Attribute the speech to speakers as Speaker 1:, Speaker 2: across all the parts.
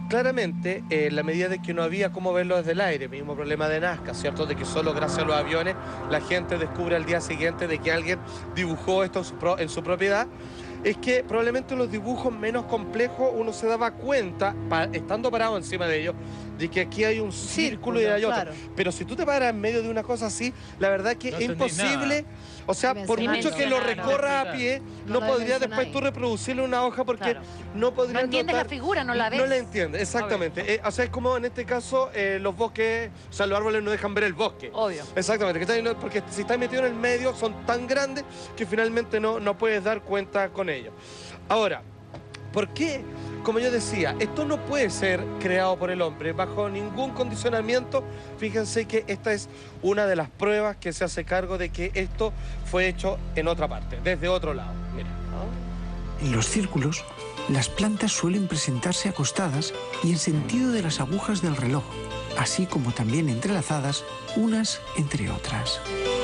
Speaker 1: claramente, en la medida de que no había cómo verlo desde el aire, mismo problema de Nazca, ¿cierto? De que solo gracias a los aviones la gente descubre al día siguiente de que alguien dibujó esto en su propiedad, es que probablemente los dibujos menos complejos uno se daba cuenta, estando parado encima de ellos, de que aquí hay un círculo y hay otro. Claro. Pero si tú te paras en medio de una cosa así, la verdad que es imposible. O sea, por mucho que lo recorra a pie, no podría después tú reproducirle una hoja porque no podría.
Speaker 2: No entiendes la figura, no la ves.
Speaker 1: No la entiendes, exactamente. O sea, es como en este caso los bosques, o sea, los árboles no dejan ver el bosque.
Speaker 2: Obvio.
Speaker 1: Exactamente, porque si estás metido en el medio son tan grandes que finalmente no puedes dar cuenta con ellos. Ahora, ¿por qué? Como yo decía, esto no puede ser creado por el hombre bajo ningún condicionamiento. Fíjense que esta es una de las pruebas que se hace cargo de que esto fue hecho en otra parte, desde otro lado. Miren.
Speaker 3: En los círculos, las plantas suelen presentarse acostadas y en sentido de las agujas del reloj, así como también entrelazadas unas entre otras.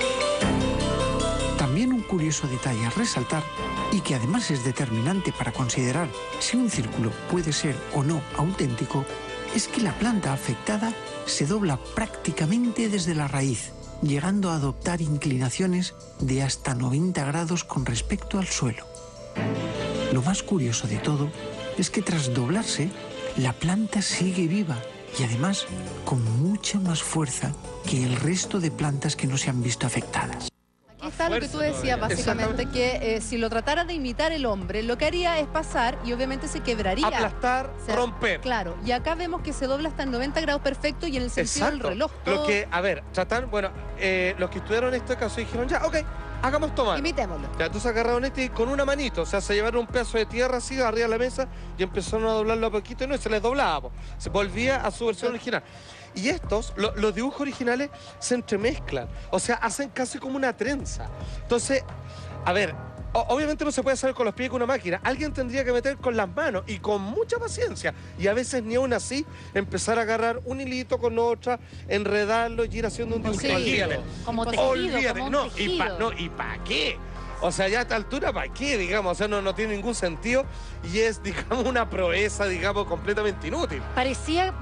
Speaker 3: También un curioso detalle a resaltar, y que además es determinante para considerar si un círculo puede ser o no auténtico, es que la planta afectada se dobla prácticamente desde la raíz, llegando a adoptar inclinaciones de hasta 90 grados con respecto al suelo. Lo más curioso de todo es que tras doblarse, la planta sigue viva y además con mucha más fuerza que el resto de plantas que no se han visto afectadas.
Speaker 4: Aquí está lo que tú decías, básicamente, que si lo tratara de imitar el hombre, lo que haría es pasar y obviamente se quebraría.
Speaker 1: Aplastar, romper.
Speaker 4: Claro, y acá vemos que se dobla hasta en 90 grados perfecto y en el sentido del reloj. Todo...
Speaker 1: Lo que, a ver, tratar, bueno, los que estudiaron este caso dijeron, ya, ok, hagamos tomar.
Speaker 4: Imitémoslo.
Speaker 1: Ya, entonces agarraron este y con una manito, o sea, se llevaron un pedazo de tierra así arriba de la mesa y empezaron a doblarlo a poquito y no, y se les doblaba, se volvía a su versión original. Y estos, los dibujos originales se entremezclan, o sea, hacen casi como una trenza. Entonces, a ver, obviamente no se puede hacer con los pies con una máquina. Alguien tendría que meter con las manos y con mucha paciencia. Y a veces ni aún así, empezar a agarrar un hilito con otra, enredarlo y ir haciendo un dibujo.
Speaker 2: Sí, como tejido, como un tejido.
Speaker 1: ¿Y para qué? O sea, ya a esta altura, ¿para qué? Digamos, o sea, no tiene ningún sentido y es, digamos, una proeza, digamos, completamente inútil.
Speaker 2: Parecía,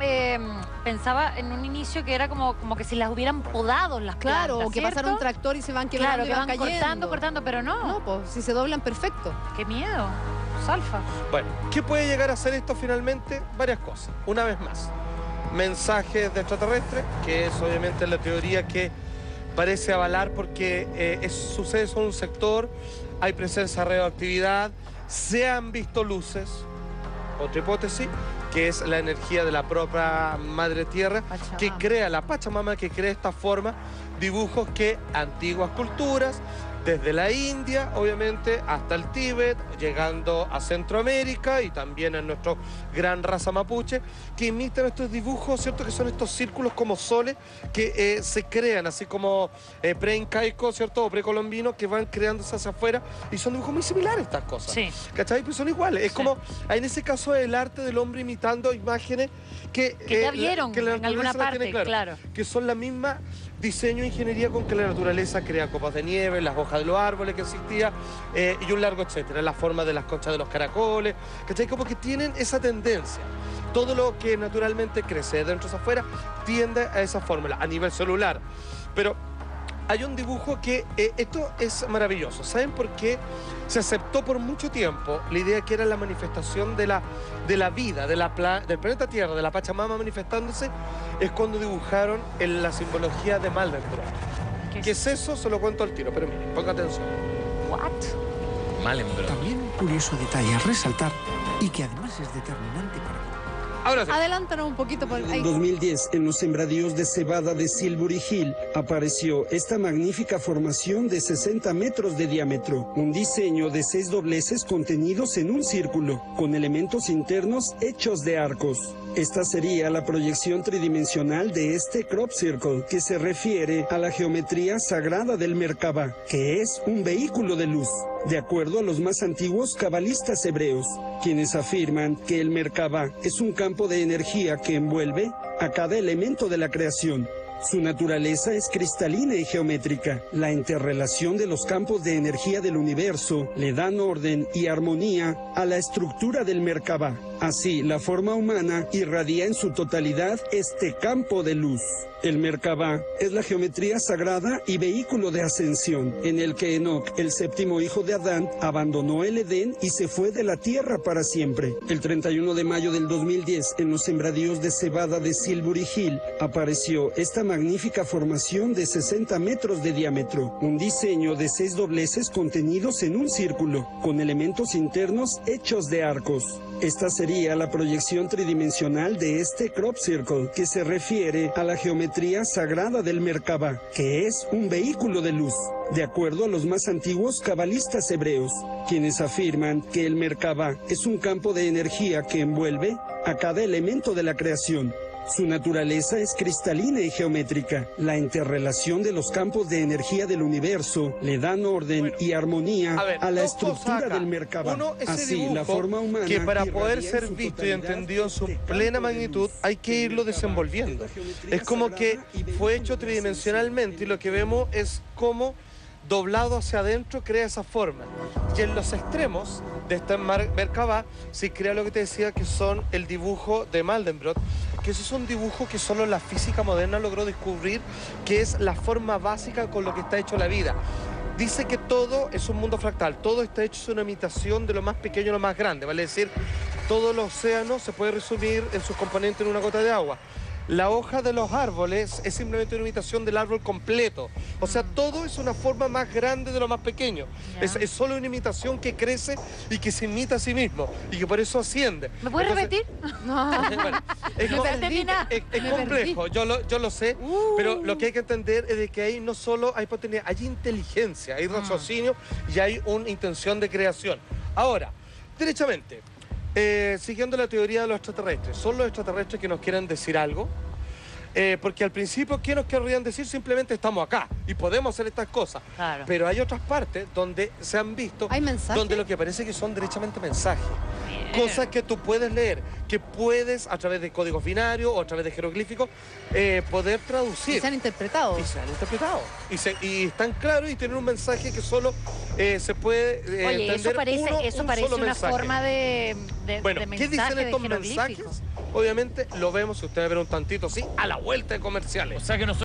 Speaker 2: pensaba en un inicio que era como que si las hubieran podado las plantas,
Speaker 4: claro, o que
Speaker 2: ¿cierto?
Speaker 4: pasara un tractor y se van quebrando,
Speaker 2: claro,
Speaker 4: y van cayendo.
Speaker 2: cortando, pero no.
Speaker 4: No, pues, si se doblan perfecto.
Speaker 2: ¡Qué miedo! Salfa.
Speaker 1: Bueno, ¿qué puede llegar a hacer esto finalmente? Varias cosas. Una vez más, mensajes de extraterrestres, que es obviamente la teoría que parece avalar porque sucede solo en un sector, hay presencia de radioactividad, se han visto luces, otra hipótesis, que es la energía de la propia Madre Tierra, Pachamama, que crea, la Pachamama, que crea esta forma, dibujos que antiguas culturas, desde la India, obviamente, hasta el Tíbet, llegando a Centroamérica y también a nuestra gran raza mapuche, que imitan estos dibujos, ¿cierto? Que son estos círculos como soles que se crean, así como pre-incaico, ¿cierto? O precolombinos, que van creándose hacia afuera y son dibujos muy similares a estas cosas.
Speaker 2: Sí.
Speaker 1: ¿Cachai? Pues son iguales. Es como, en ese caso, el arte del hombre imitando imágenes que
Speaker 2: ya vieron en alguna parte, claro.
Speaker 1: Que son la misma diseño e ingeniería con que la naturaleza crea copas de nieve, las hojas de los árboles que existía y un largo etcétera, la forma de las conchas de los caracoles, ¿cachai? Como que tienen esa tendencia. Todo lo que naturalmente crece dentro hacia afuera tiende a esa fórmula, a nivel celular. Pero hay un dibujo que, esto es maravilloso. ¿Saben por qué se aceptó por mucho tiempo la idea que era la manifestación de la vida, del planeta Tierra, de la Pachamama manifestándose? Es cuando dibujaron en la simbología de Maldenbrock. ¿Qué es eso? Se lo cuento al tiro, pero miren, ponga atención.
Speaker 2: ¿What?
Speaker 5: Maldenbrock.
Speaker 3: También un curioso detalle a resaltar y que además es determinante para...
Speaker 1: Ahora sí.
Speaker 4: Adelántanos un poquito por ahí.
Speaker 6: En 2010, en los sembradíos de cebada de Silbury Hill, apareció esta magnífica formación de 60 metros de diámetro, un diseño de 6 dobleces contenidos en un círculo, con elementos internos hechos de arcos. Esta sería la proyección tridimensional de este crop circle, que se refiere a la geometría sagrada del Merkabah, que es un vehículo de luz, de acuerdo a los más antiguos cabalistas hebreos, quienes afirman que el Merkabah es un campo de energía que envuelve a cada elemento de la creación, Su naturaleza es cristalina y geométrica. La interrelación de los campos de energía del universo le dan orden y armonía a la estructura del Merkabah. Así, la forma humana irradia en su totalidad este campo de luz. El Merkabah es la geometría sagrada y vehículo de ascensión, en el que Enoc, el séptimo hijo de Adán, abandonó el Edén y se fue de la tierra para siempre. El 31 de mayo del 2010, en los sembradíos de cebada de Silbury Hill, apareció esta magnífica formación de 60 metros de diámetro, un diseño de 6 dobleces contenidos en un círculo, con elementos internos hechos de arcos. Esta sería la proyección tridimensional de este crop circle, que se refiere a la geometría sagrada del Merkabah, que es un vehículo de luz, de acuerdo a los más antiguos cabalistas hebreos, quienes afirman que el Merkabah es un campo de energía que envuelve a cada elemento de la creación. Su naturaleza es cristalina y geométrica. La interrelación de los campos de energía del universo le dan orden y armonía a la estructura del Merkabah.
Speaker 1: Uno, ese
Speaker 6: Así,
Speaker 1: dibujo,
Speaker 6: la forma humana
Speaker 1: que para poder
Speaker 6: irradia
Speaker 1: ser
Speaker 6: en su
Speaker 1: visto y
Speaker 6: totalidad
Speaker 1: entendido en su
Speaker 6: este campo
Speaker 1: plena
Speaker 6: de
Speaker 1: magnitud,
Speaker 6: luz
Speaker 1: hay que
Speaker 6: del
Speaker 1: irlo
Speaker 6: Merkabah.
Speaker 1: desenvolviendo.
Speaker 6: Es la geometría
Speaker 1: Es como que
Speaker 6: sagrada y
Speaker 1: fue
Speaker 6: vehículo
Speaker 1: hecho
Speaker 6: de
Speaker 1: tridimensionalmente y lo que vemos es como doblado hacia adentro crea esa forma. Y en los extremos de este Merkabah se crea lo que te decía que son el dibujo de Mandelbrot, que eso es un dibujo que solo la física moderna logró descubrir, que es la forma básica con lo que está hecho la vida. Dice que todo es un mundo fractal, todo está hecho, es una imitación de lo más pequeño a lo más grande, vale decir, todo el océano se puede resumir en sus componentes en una gota de agua. La hoja de los árboles es simplemente una imitación del árbol completo. O sea, todo es una forma más grande de lo más pequeño. Es solo una imitación que crece y que se imita a sí mismo y que por eso asciende.
Speaker 2: ¿Me puedes repetir?
Speaker 1: Bueno, es complejo, yo lo sé, pero lo que hay que entender es de que ahí no solo hay potencial, hay inteligencia, hay raciocinio y hay una intención de creación. Ahora, derechamente, siguiendo la teoría de los extraterrestres, ¿son los extraterrestres que nos quieren decir algo? Porque al principio, ¿qué nos querrían decir? Simplemente estamos acá y podemos hacer estas cosas.
Speaker 2: Claro.
Speaker 1: Pero hay otras partes donde se han visto,
Speaker 4: ¿Hay mensajes?
Speaker 1: donde lo que parece que son derechamente mensajes.
Speaker 2: Bien.
Speaker 1: Cosas que tú puedes leer, que puedes a través de códigos binarios o a través de jeroglíficos poder traducir.
Speaker 4: Y se han interpretado.
Speaker 1: Y se han interpretado. Y están claros y tienen un mensaje que solo se puede
Speaker 2: Oye,
Speaker 1: entender
Speaker 2: eso parece
Speaker 1: solo
Speaker 2: una
Speaker 1: mensaje.
Speaker 2: forma de
Speaker 1: Bueno,
Speaker 2: de
Speaker 1: ¿qué
Speaker 2: mensaje,
Speaker 1: dicen
Speaker 2: de
Speaker 1: estos
Speaker 2: jeroglíficos?
Speaker 1: mensajes? Obviamente lo vemos, si ustedes ven un tantito así, a la vuelta de comerciales.
Speaker 5: O sea que no